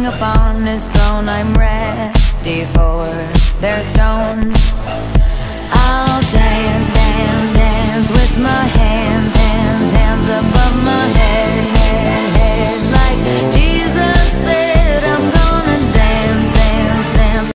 king upon his throne. I'm ready for their stones. I'll dance, dance, dance with my